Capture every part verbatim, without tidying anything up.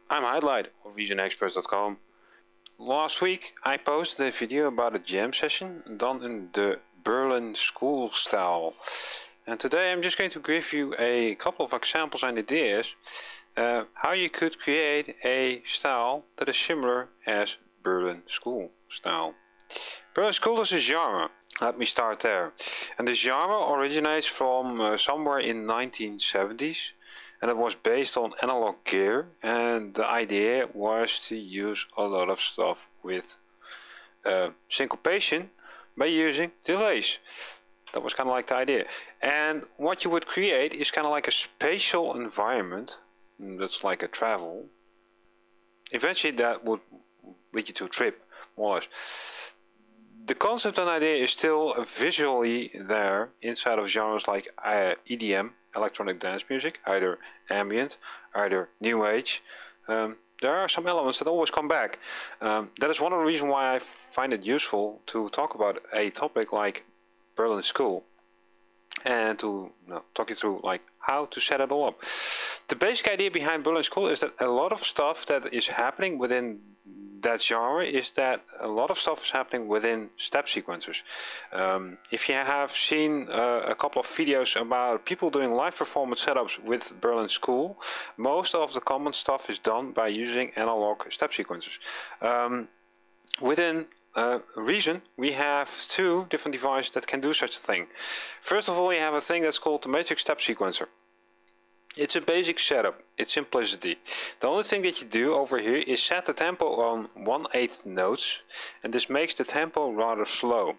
I'm Highlight of Vision Experts dot com. Last week I posted a video about a jam session done in the Berlin school style. And today I'm just going to give you a couple of examples and ideas uh, how you could create a style that is similar as Berlin school style. Berlin school is a genre. Let me start there. And the genre originates from uh, somewhere in nineteen seventies. And it was based on analog gear, and the idea was to use a lot of stuff with uh, syncopation by using delays. That was kind of like the idea. And what you would create is kind of like a spatial environment that's like a travel. Eventually that would lead you to a trip, more or less. The concept and idea is still visually there inside of genres like uh, E D M, electronic dance music, either ambient, either new age. Um, there are some elements that always come back. Um, that is one of the reasons why I find it useful to talk about a topic like Berlin School and to you know, talk you through like how to set it all up. The basic idea behind Berlin School is that a lot of stuff that is happening within that genre is that a lot of stuff is happening within step sequencers. Um, if you have seen uh, a couple of videos about people doing live performance setups with Berlin School, most of the common stuff is done by using analog step sequencers. Um, within uh, Reason, we have two different devices that can do such a thing. First of all, you have a thing that's called the Matrix Step Sequencer. It's a basic setup, it's simplicity. The only thing that you do over here is set the tempo on one eighth notes, and this makes the tempo rather slow.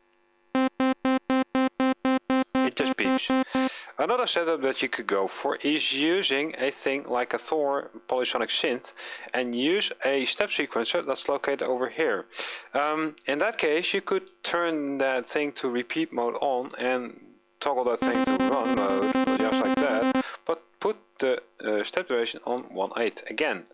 It just beeps. Another setup that you could go for is using a thing like a Thor Polysonic Synth and use a step sequencer that's located over here. Um, in that case, you could turn that thing to repeat mode on and toggle that thing to run mode, just like that, but put the uh, step duration on one eighth again.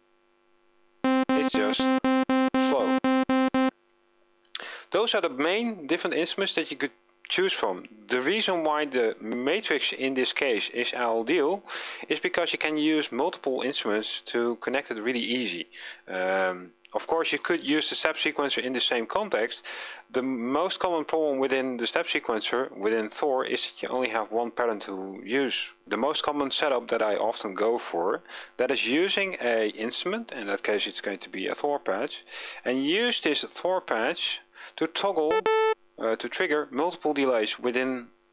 It's just slow. Those are the main different instruments that you could choose from. The reason why the Matrix in this case is ideal is because you can use multiple instruments to connect it really easy. Um, Of course, you could use the step sequencer in the same context. The most common problem within the step sequencer, within Thor, is that you only have one pattern to use. The most common setup that I often go for, that is using a instrument, in that case it's going to be a Thor patch, and use this Thor patch to toggle, uh, to trigger multiple delays within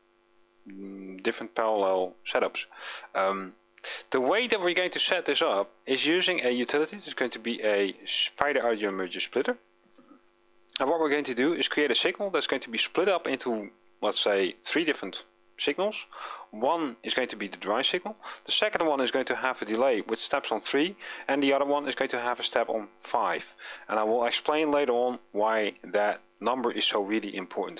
mm, different parallel setups. Um, The way that we're going to set this up is using a utility. It's going to be a Spider Audio Merger Splitter. And what we're going to do is create a signal that's going to be split up into, let's say, three different signals. One is going to be the dry signal. The second one is going to have a delay with steps on three. And the other one is going to have a step on five. And I will explain later on why that number is so really important.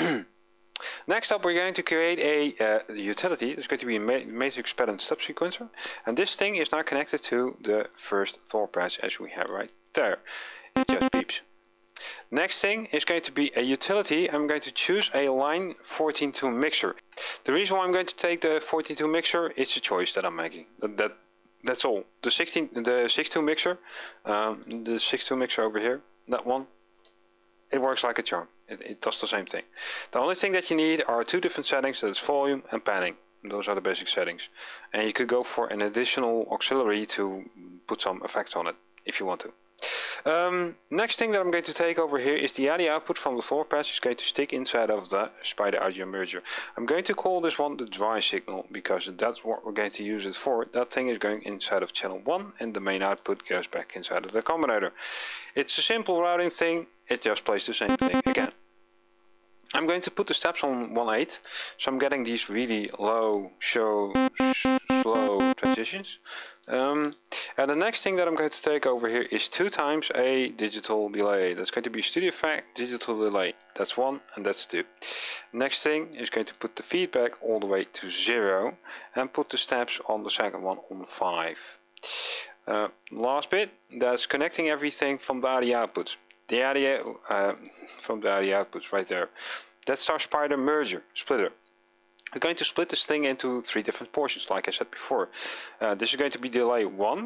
Next up, we're going to create a uh, utility. It's going to be a Matrix Pattern Step Sequencer, and this thing is now connected to the first Thor patch as we have right there. It just beeps. Next thing is going to be a utility. I'm going to choose a line fourteen two mixer. The reason why I'm going to take the fourteen two mixer is a choice that I'm making. That, that that's all. The sixteen, the six two mixer, um, the six two mixer over here, that one, it works like a charm. It, it does the same thing. The only thing that you need are two different settings, that's volume and panning. Those are the basic settings. And you could go for an additional auxiliary to put some effects on it, if you want to. Um, next thing that I'm going to take over here is the audio output from the Thor patch is going to stick inside of the Spider Audio Merger. I'm going to call this one the dry signal because that's what we're going to use it for. That thing is going inside of channel one and the main output goes back inside of the combinator. It's a simple routing thing, it just plays the same thing again. I'm going to put the steps on one eighth, so I'm getting these really low, show, slow transitions. Um, and the next thing that I'm going to take over here is two times a digital delay. That's going to be Studio Effect digital delay. That's one and that's two. Next thing is going to put the feedback all the way to zero and put the steps on the second one on five. Uh, last bit, that's connecting everything from the audio outputs. The audio uh, from the audio outputs right there. That's our Spider Merger Splitter. We're going to split this thing into three different portions, like I said before. Uh, this is going to be delay one,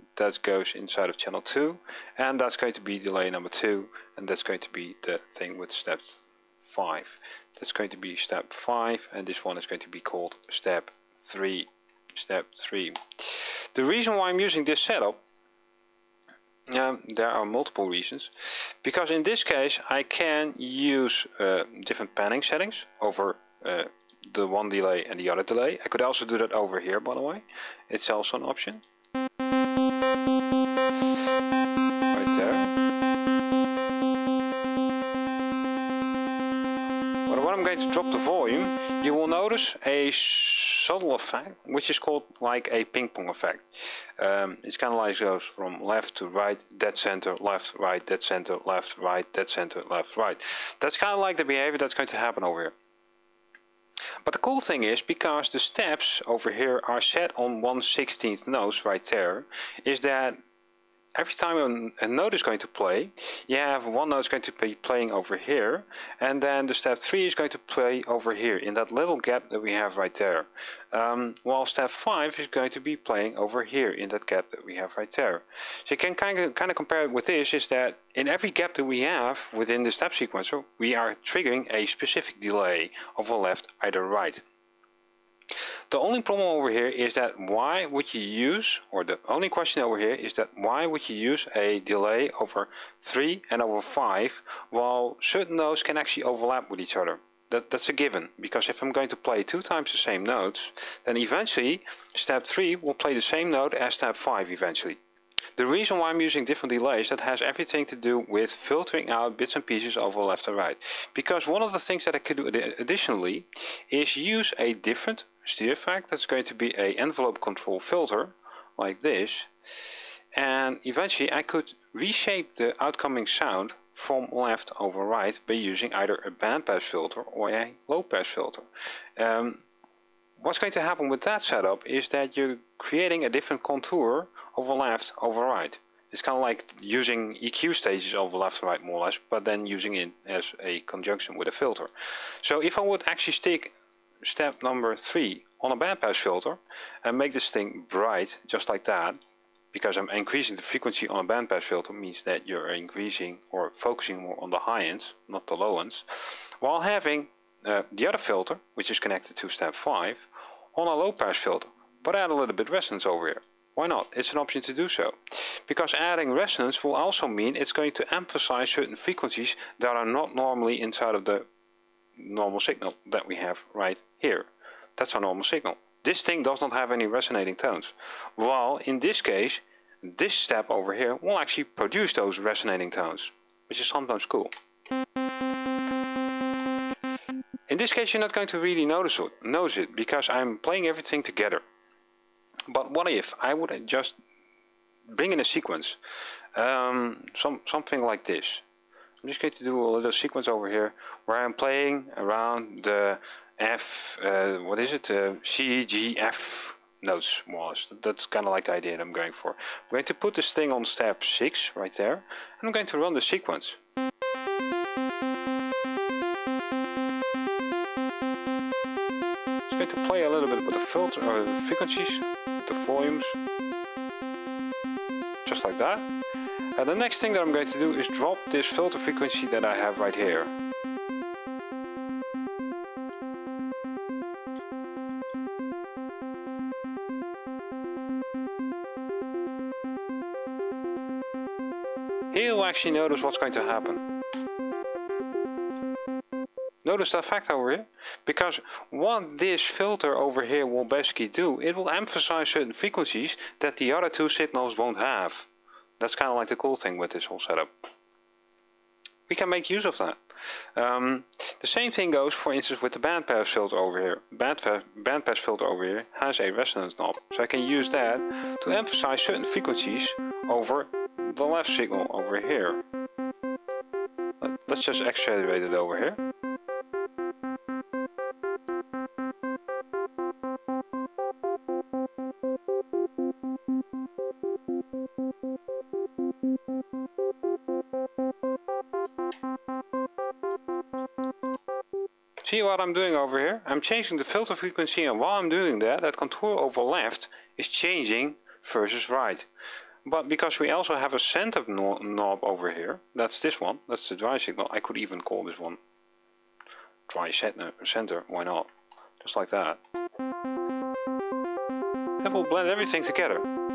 that goes inside of channel two, and that's going to be delay number two, and that's going to be the thing with step five. That's going to be step five, and this one is going to be called step three. Step three. The reason why I'm using this setup, um, there are multiple reasons, because in this case I can use uh, different panning settings over uh, the one delay and the other delay. I could also do that over here, by the way. It's also an option. Right there. But when I'm going to drop the volume, you will notice a subtle effect, which is called like a ping pong effect. Um, it's kind of like goes from left to right, dead center, left, right, dead center, left, right, dead center, left, right. That's kind of like the behavior that's going to happen over here. But the cool thing is, because the steps over here are set on one sixteenth notes right there, is that every time a note is going to play, you have one note is going to be playing over here, and then the step three is going to play over here in that little gap that we have right there. Um, while step five is going to be playing over here in that gap that we have right there. So you can kind of kind of compare it with this, is that in every gap that we have within the step sequencer, we are triggering a specific delay of a left, either right. The only problem over here is that why would you use, or the only question over here is that why would you use a delay over three and over five while certain notes can actually overlap with each other. That, that's a given, because if I'm going to play two times the same notes, then eventually step three will play the same note as step five eventually. The reason why I'm using different delays, that has everything to do with filtering out bits and pieces over left and right. Because one of the things that I could do additionally is use a different stereo effect. That's going to be a envelope control filter like this, and eventually I could reshape the outcoming sound from left over right by using either a bandpass filter or a low pass filter. Um, what's going to happen with that setup is that you're creating a different contour over left over right. It's kind of like using E Q stages over left and right more or less, but then using it as a conjunction with a filter. So if I would actually stick step number three on a bandpass filter and make this thing bright just like that, because I'm increasing the frequency on a bandpass filter means that you're increasing or focusing more on the high ends, not the low ends, while having uh, the other filter, which is connected to step five, on a low pass filter, but add a little bit resonance over here. Why not? It's an option to do so. Because adding resonance will also mean it's going to emphasize certain frequencies that are not normally inside of the normal signal that we have right here. That's our normal signal. This thing does not have any resonating tones. While in this case, this step over here will actually produce those resonating tones, which is sometimes cool. In this case, you're not going to really notice it, notice it because I'm playing everything together. But what if I would just bring in a sequence, um, some something like this. I'm just going to do a little sequence over here where I'm playing around the F, uh, what is it, uh, C, G, F notes more or less. That's kind of like the idea that I'm going for. I'm going to put this thing on step six right there, and I'm going to run the sequence. It's going to play a little bit with the filter, uh, frequencies, the volumes, just like that. And the next thing that I'm going to do is drop this filter frequency that I have right here. Here you'll actually notice what's going to happen. Notice the effect over here? Because what this filter over here will basically do, it will emphasize certain frequencies that the other two signals won't have. That's kind of like the cool thing with this whole setup. We can make use of that. Um, the same thing goes, for instance, with the bandpass filter over here. Bandpass, bandpass filter over here has a resonance knob, so I can use that to emphasize certain frequencies over the left signal over here. Let's just accelerate it over here. See what I'm doing over here? I'm changing the filter frequency, and while I'm doing that, that contour over left is changing versus right. but because we also have a center no knob over here, that's this one, that's the dry signal. I could even call this one dry center, why not? Just like that. And we'll blend everything together.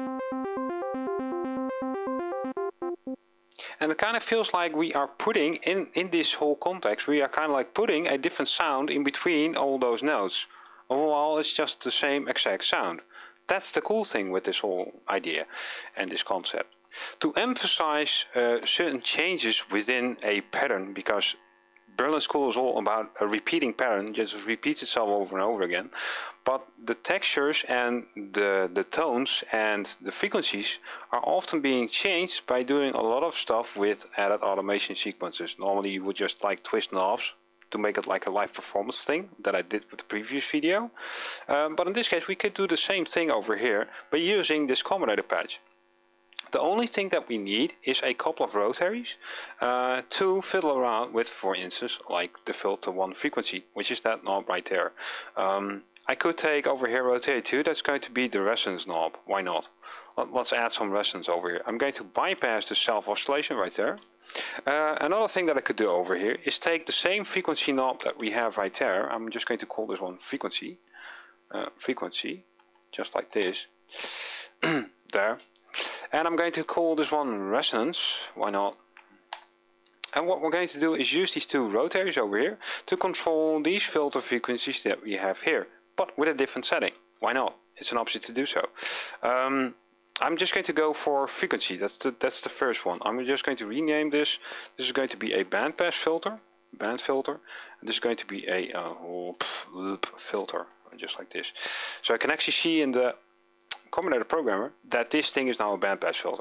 And it kind of feels like we are putting, in, in this whole context, we are kind of like putting a different sound in between all those notes. Overall, it's just the same exact sound. That's the cool thing with this whole idea and this concept. To emphasize uh, certain changes within a pattern, because Berlin School is all about a repeating pattern, just repeats itself over and over again. But the textures and the, the tones and the frequencies are often being changed by doing a lot of stuff with added automation sequences. Normally you would just like twist knobs to make it like a live performance thing that I did with the previous video. Um, but in this case we could do the same thing over here by using this combinator patch. The only thing that we need is a couple of rotaries uh, to fiddle around with, for instance, like the filter one frequency, which is that knob right there. Um, I could take over here rotary two, that's going to be the resonance knob, why not? Let's add some resonance over here. I'm going to bypass the self oscillation right there. Uh, another thing that I could do over here is take the same frequency knob that we have right there. I'm just going to call this one frequency, uh, frequency, just like this, there. And I'm going to call this one resonance, why not? And what we're going to do is use these two rotaries over here to control these filter frequencies that we have here, but with a different setting. Why not? It's an option to do so. Um, I'm just going to go for frequency, that's the, that's the first one. I'm just going to rename this. This is going to be a bandpass filter, band filter. And this is going to be a uh, loop filter, just like this. So I can actually see in the Combinator Programmer that this thing is now a bandpass filter.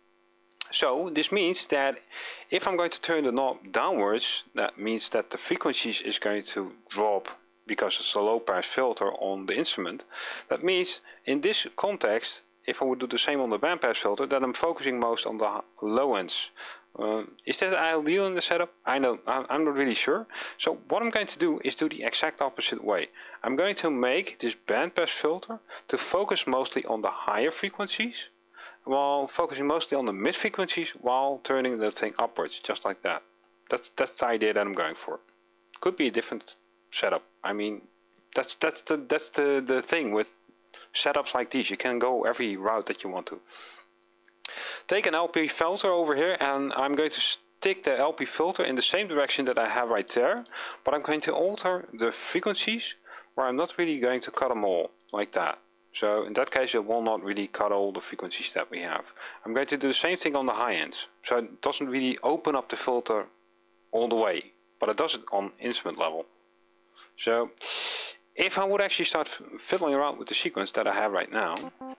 So this means that if I'm going to turn the knob downwards, that means that the frequencies is going to drop because it's a low pass filter on the instrument. That means in this context, if I would do the same on the bandpass filter, then I'm focusing most on the low ends. Uh, is that ideal in the setup? I know, I'm not really sure. So what I'm going to do is do the exact opposite way. I'm going to make this bandpass filter to focus mostly on the higher frequencies, while focusing mostly on the mid frequencies, while turning the thing upwards, just like that. That's that's the idea that I'm going for. Could be a different setup. I mean, that's that's the that's the the thing with setups like these. You can go every route that you want to. Take an L P filter over here, and I'm going to stick the L P filter in the same direction that I have right there, but I'm going to alter the frequencies where I'm not really going to cut them all like that. So in that case it will not really cut all the frequencies that we have. I'm going to do the same thing on the high ends, so it doesn't really open up the filter all the way, but it does it on instrument level. So if I would actually start fiddling around with the sequence that I have right now,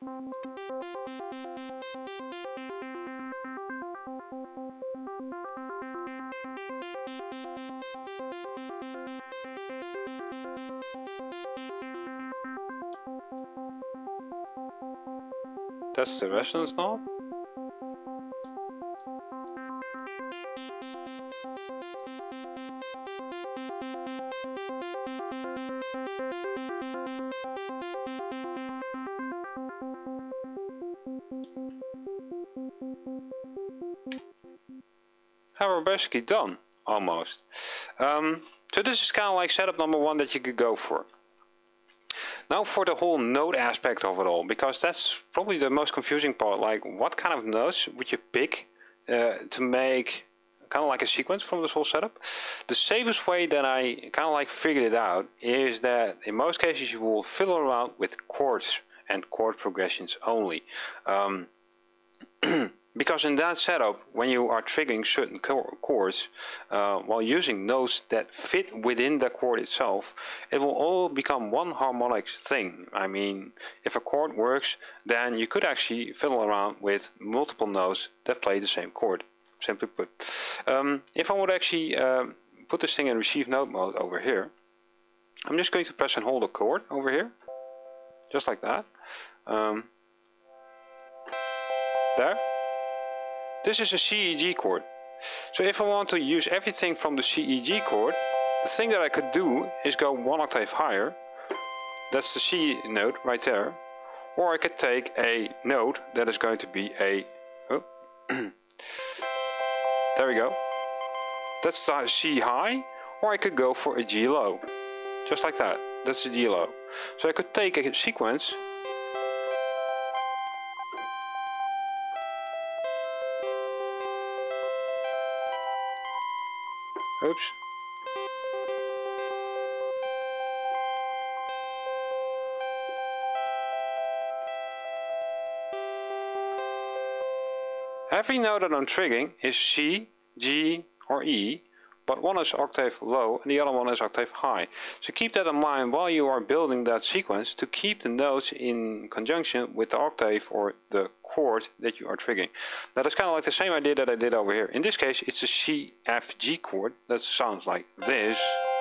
that's the resonance knob. And we're basically done, almost. Um, so this is kind of like setup number one that you could go for. Now for the whole note aspect of it all, because that's probably the most confusing part. Like, what kind of notes would you pick uh, to make kind of like a sequence from this whole setup? The safest way that I kind of like figured it out is that in most cases you will fiddle around with chords and chord progressions only. Um, Because in that setup, when you are triggering certain chords uh, while using notes that fit within the chord itself, it will all become one harmonic thing. I mean, if a chord works, then you could actually fiddle around with multiple notes that play the same chord, simply put. Um, if I would actually uh, put this thing in receive note mode over here, I'm just going to press and hold a chord over here, just like that. Um, there. This is a C E G chord. So if I want to use everything from the C E G chord, the thing that I could do is go one octave higher. That's the C note right there. or I could take a note that is going to be a, oh, there we go, that's the C high, or I could go for a G low, just like that, that's a G low. So I could take a sequence oops. Every note that I'm triggering is C, G or E, but one is octave low and the other one is octave high. So keep that in mind while you are building that sequence, to keep the notes in conjunction with the octave or the chord that you are triggering. That is kind of like the same idea that I did over here. In this case it's a C F G chord that sounds like this.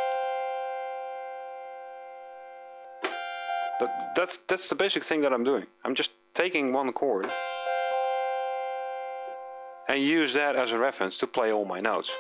That, that's, that's the basic thing that I'm doing. I'm just taking one chord and use that as a reference to play all my notes.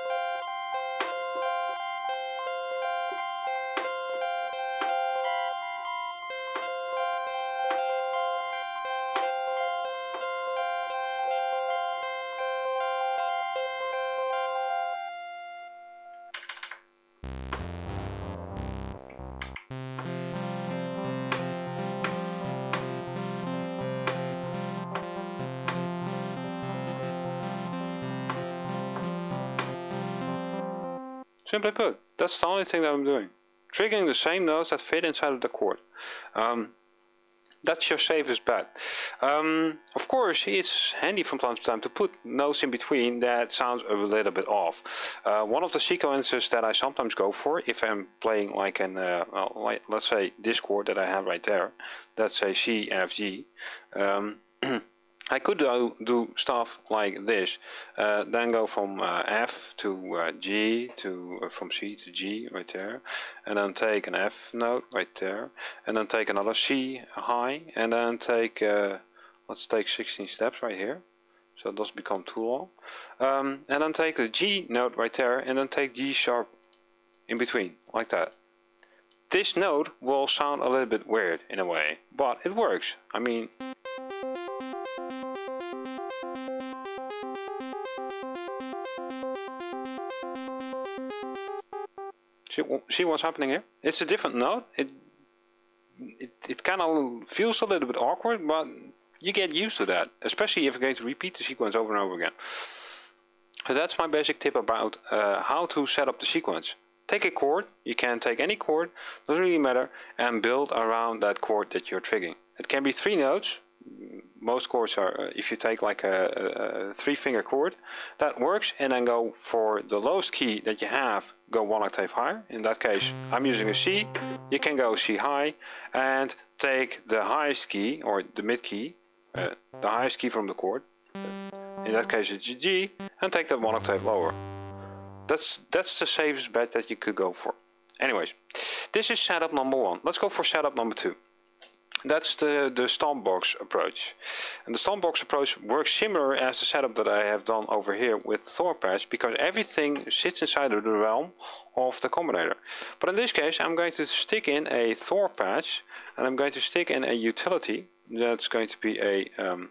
Simply put, that's the only thing that I'm doing. Triggering the same notes that fit inside of the chord. Um, that's your safest bet. Um, of course, it's handy from time to time to put notes in between that sounds a little bit off. Uh, one of the sequences that I sometimes go for, if I'm playing like an, uh, well, like, let's say this chord that I have right there, that's a C, F, G. Um, I could do, do stuff like this, uh, then go from uh, F to uh, G, to uh, from C to G right there, and then take an F note right there, and then take another C high, and then take, uh, let's take sixteen steps right here, so it doesn't become too long, um, and then take the G note right there, and then take G sharp in between, like that. This note will sound a little bit weird in a way, but it works. I mean, see, see what's happening here? It's a different note. It it, it kind of feels a little bit awkward, but you get used to that, especially if you're going to repeat the sequence over and over again. So that's my basic tip about uh, how to set up the sequence. Take a chord, you can take any chord, doesn't really matter, and build around that chord that you're triggering. It can be three notes. Most chords are, uh, if you take like a, a three finger chord, that works, and then go for the lowest key that you have, go one octave higher. In that case, I'm using a C, you can go C high, and take the highest key, or the mid key, uh, the highest key from the chord, in that case it's G, and take that one octave lower. That's, that's the safest bet that you could go for. Anyways, this is setup number one. Let's go for setup number two. That's the, the Stompbox approach. And the Stompbox approach works similar as the setup that I have done over here with Thor patch, because everything sits inside of the realm of the combinator. But in this case, I'm going to stick in a Thor patch, and I'm going to stick in a utility that's going to be a um,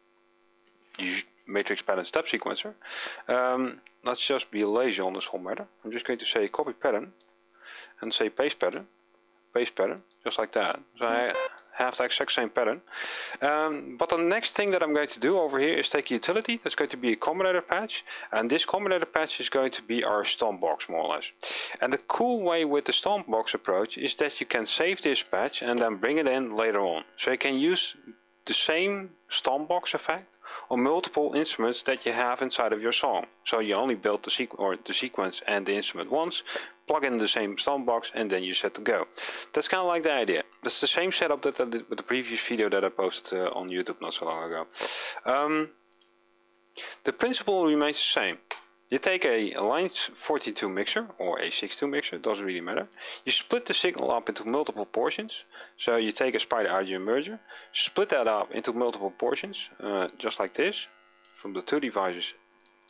matrix pattern step sequencer. Um, let's just be lazy on this whole matter. I'm just going to say copy pattern and say paste pattern, paste pattern, just like that. So I have the exact same pattern. Um, but the next thing that I'm going to do over here is take a utility that's going to be a combinator patch, and this combinator patch is going to be our Stompbox more or less. And the cool way with the Stompbox approach is that you can save this patch and then bring it in later on. So you can use the same Stompbox effect on multiple instruments that you have inside of your song. So you only build the, sequ or the sequence and the instrument once, plug in the same Stompbox, and then you're set to go. That's kind of like the idea. That's the same setup that I did with the previous video that I posted uh, on YouTube not so long ago. Um, the principle remains the same. You take a line forty-two mixer or a six two mixer, it doesn't really matter. You split the signal up into multiple portions. So you take a Spider Audio merger, split that up into multiple portions, uh, just like this, from the two devices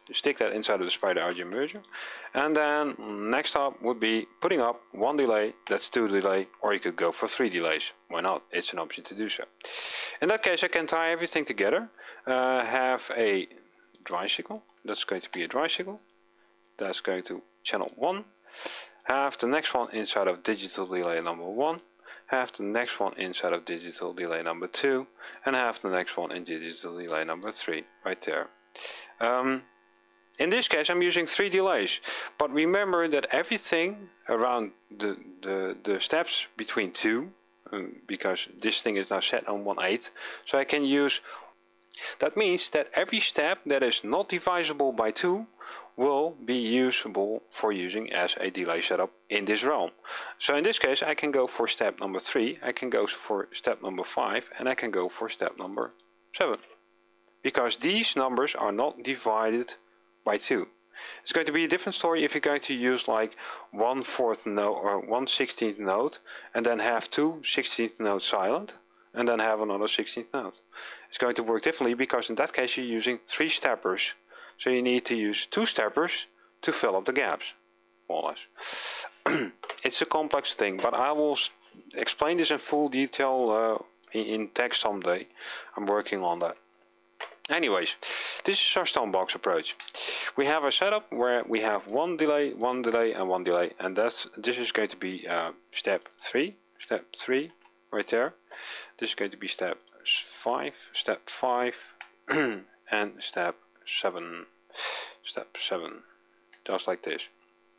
stick that inside of the Spider Audio Merger. And then next up would be putting up one delay, that's two delay, or you could go for three delays. Why not? It's an option to do so. In that case, I can tie everything together, uh, have a dry signal, that's going to be a dry signal, that's going to channel one, have the next one inside of digital delay number one, have the next one inside of digital delay number two, and have the next one in digital delay number three, right there. Um, in this case I'm using three delays, but remember that everything around the, the, the steps between two, um, because this thing is now set on one eighth, so I can use, that means that every step that is not divisible by two will be usable for using as a delay setup in this realm. So in this case I can go for step number three, I can go for step number five, and I can go for step number seven. Because these numbers are not divided by two. It's going to be a different story if you're going to use like one fourth note or one sixteenth note and then have two sixteenth notes silent and then have another sixteenth note. It's going to work differently because in that case you're using three steppers. So you need to use two steppers to fill up the gaps, more or less. It's a complex thing, but I will explain this in full detail uh, in text someday. I'm working on that. Anyways, this is our Stonebox approach. We have a setup where we have one delay, one delay, and one delay, and that's this is going to be uh, step three, step three, right there. This is going to be step five, step five, and step seven, step seven, just like this.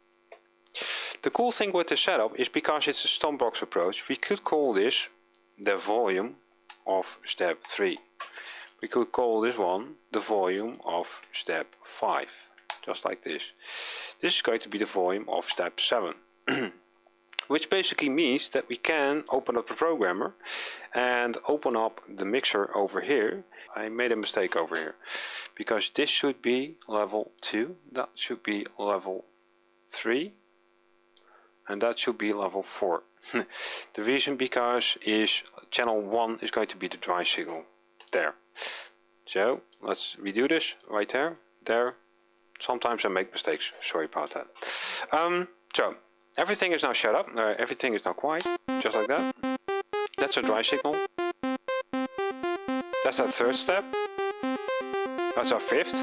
The cool thing with this setup is because it's a Stonebox approach, we could call this the volume of step three. We could call this one the volume of step five, just like this. This is going to be the volume of step seven, which basically means that we can open up the programmer and open up the mixer over here. I made a mistake over here, because this should be level two, that should be level three, and that should be level four. The reason because is channel one is going to be the dry signal there. So let's redo this right there, there. Sometimes I make mistakes, sorry about that. Um, so everything is now shut up, uh, everything is now quiet, just like that. That's a dry signal. That's our third step. That's our fifth.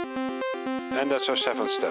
And that's our seventh step.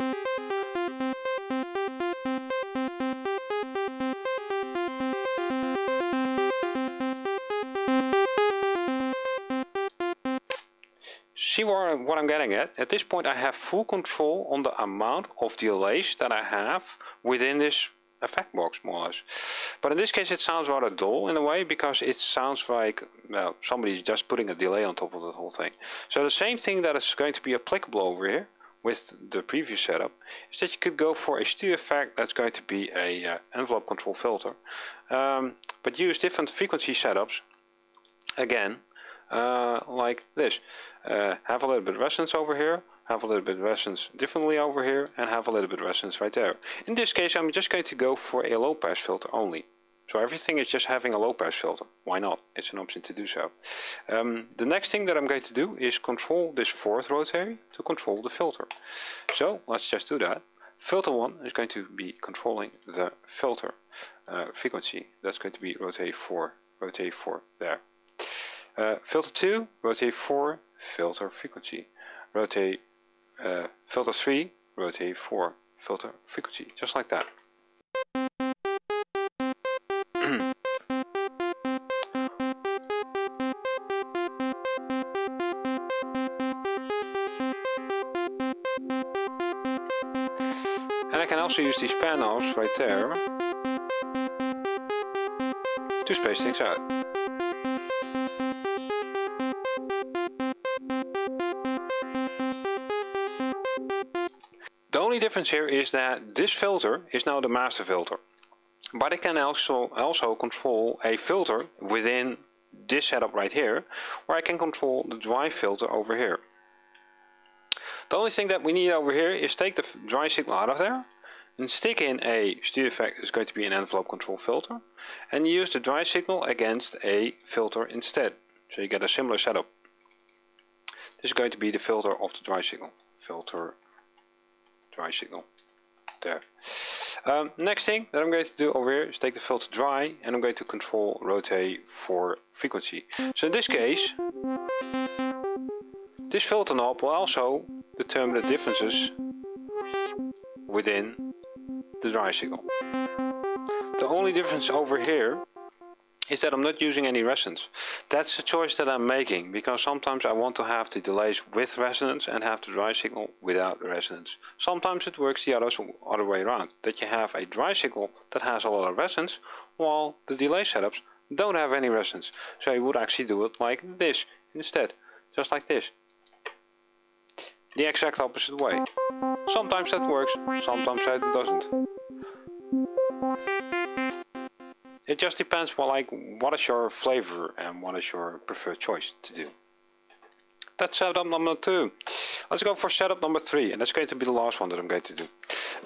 See where, what I'm getting at? At this point I have full control on the amount of delays that I have within this effect box, more or less. But in this case it sounds rather dull in a way, because it sounds like well, somebody's just putting a delay on top of the whole thing. So the same thing that is going to be applicable over here with the previous setup is that you could go for a stereo effect that's going to be a uh, envelope control filter, um, but use different frequency setups again. Uh, like this, uh, have a little bit of resonance over here, have a little bit of resonance differently over here, and have a little bit of resonance right there. In this case I'm just going to go for a low pass filter only. So everything is just having a low pass filter. Why not? It's an option to do so. Um, the next thing that I'm going to do is control this fourth rotary to control the filter. So let's just do that. Filter one is going to be controlling the filter uh, frequency. That's going to be rotate four, rotate four there. Uh, filter two, rotate four, filter frequency. Rotate uh, filter three, rotate four, filter frequency. Just like that. And I can also use these pan knobs right there to space things out. The only difference here is that this filter is now the master filter, but I can also also control a filter within this setup right here, where I can control the dry filter over here. The only thing that we need over here is take the dry signal out of there and stick in a stereo effect that's going to be an envelope control filter, and use the dry signal against a filter instead, so you get a similar setup. This is going to be the filter of the dry signal. Filter dry signal. There. Um, next thing that I'm going to do over here is take the filter dry and I'm going to control rotate for frequency. So in this case, this filter knob will also determine the differences within the dry signal. The only difference over here is that I'm not using any resonance. That's the choice that I'm making, because sometimes I want to have the delays with resonance and have the dry signal without resonance. Sometimes it works the other, other way around, that you have a dry signal that has a lot of resonance, while the delay setups don't have any resonance. So you would actually do it like this instead, just like this. The exact opposite way. Sometimes that works, sometimes it doesn't. It just depends what, like, what is your flavor and what is your preferred choice to do. That's setup number two. Let's go for setup number three, and that's going to be the last one that I'm going to do.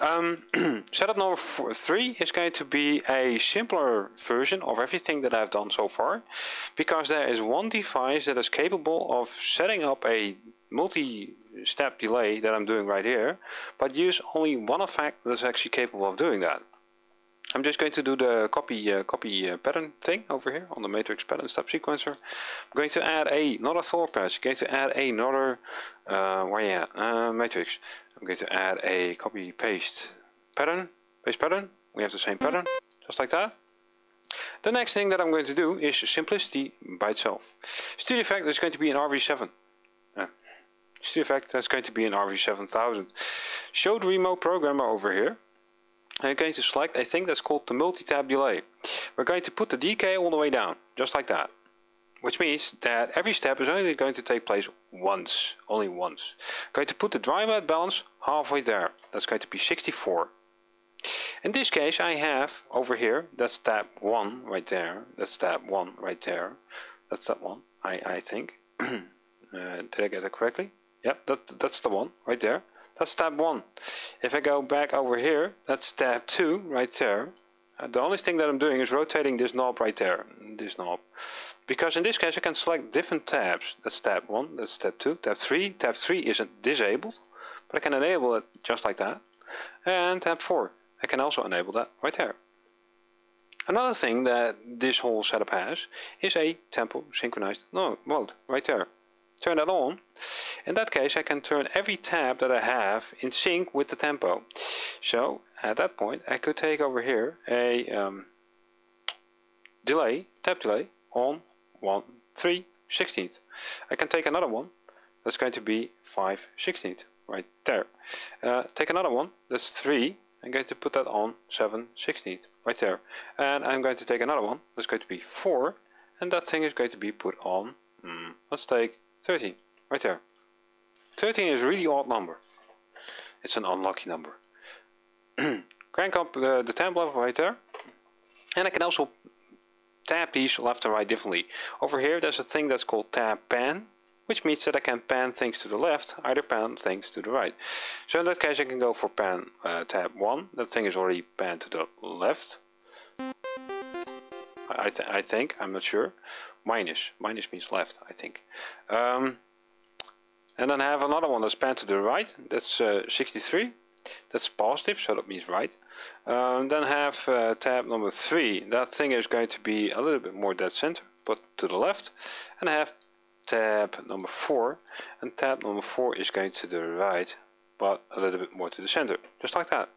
Um, setup number four, three is going to be a simpler version of everything that I've done so far, because there is one device that is capable of setting up a multi-step delay that I'm doing right here, but use only one effect that's actually capable of doing that. I'm just going to do the copy uh, copy uh, pattern thing over here on the matrix pattern step sequencer. I'm going to add a, another Thor patch. I'm going to add another uh, where yeah uh, matrix. I'm going to add a copy paste pattern paste pattern. We have the same pattern, just like that. The next thing that I'm going to do is simplicity by itself. Studio Effect is going to be an R V seven. Uh, Studio Effect is going to be an R V seven thousand. Show the remote programmer over here. I'm going to select a thing that's called the multi-tab delay. We're going to put the decay all the way down, just like that. Which means that every step is only going to take place once, only once. I'm going to put the dry wet balance halfway there. That's going to be sixty-four. In this case I have over here, that's tab one right there. That's tab one right there. That's that one, I, I think. uh, did I get it correctly? Yep, that, that's the one right there. That's tab one. If I go back over here, that's tab two right there. Uh, the only thing that I'm doing is rotating this knob right there, this knob. Because in this case I can select different tabs. That's tab one, that's tab two, tab three. Tab three isn't disabled, but I can enable it just like that. And tab four, I can also enable that right there. Another thing that this whole setup has is a tempo synchronized mode right there. Turn that on. In that case I can turn every tab that I have in sync with the tempo. So at that point I could take over here a um, delay, tab delay on one three sixteenth. I can take another one that's going to be five sixteenth right there. Uh, take another one that's three. I'm going to put that on seven sixteenth right there. And I'm going to take another one that's going to be four, and that thing is going to be put on, mm, let's take thirteen right there. thirteen is a really odd number. It's an unlucky number. Crank up uh, the temp level right there. And I can also tab these left and right differently. Over here there's a thing that's called tab pan, which means that I can pan things to the left, either pan things to the right. So in that case I can go for pan uh, tab one. That thing is already panned to the left. I, th I think, I'm not sure. Minus, minus means left, I think. Um, and then I have another one that's panned to the right. That's uh, sixty-three. That's positive, so that means right. Um, then have uh, tab number three. That thing is going to be a little bit more dead center, but to the left. And I have tab number four, and tab number four is going to the right, but a little bit more to the center, just like that.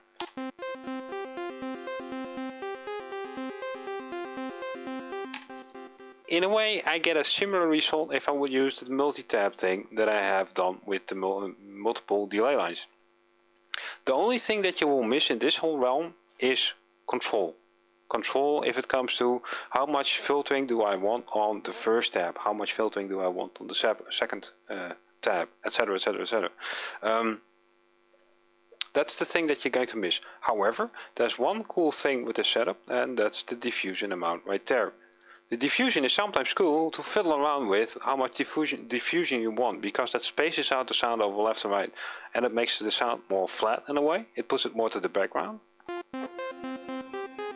In a way I get a similar result if I would use the multi-tab thing that I have done with the mul multiple delay lines. The only thing that you will miss in this whole realm is control. Control if it comes to how much filtering do I want on the first tab, how much filtering do I want on the second uh, tab, etc, etc, et cetera. Um, that's the thing that you're going to miss. However, there's one cool thing with the setup, and that's the diffusion amount right there. The diffusion is sometimes cool to fiddle around with how much diffusion, diffusion you want, because that spaces out the sound over left and right, and it makes the sound more flat in a way. It puts it more to the background.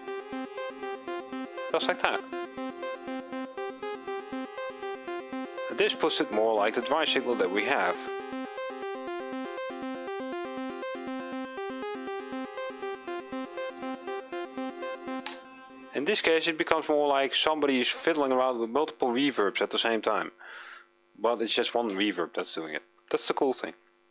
Just like that. this puts it more like the dry signal that we have. In this case it becomes more like somebody is fiddling around with multiple reverbs at the same time. But it's just one reverb that's doing it. That's the cool thing.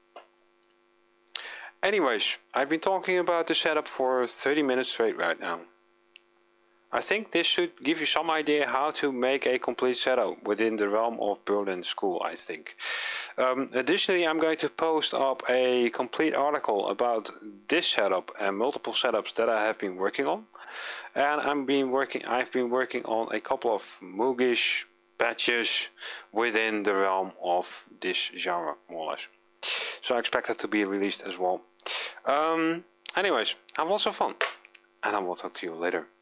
Anyways, I've been talking about the setup for thirty minutes straight right now. I think this should give you some idea how to make a complete setup within the realm of Berlin School, I think. Um, additionally, I'm going to post up a complete article about this setup and multiple setups that I have been working on. And I'm been working, I've been working on a couple of Moogish patches within the realm of this genre, more or less. So I expect that to be released as well. Um, anyways, have lots of fun, and I will talk to you later.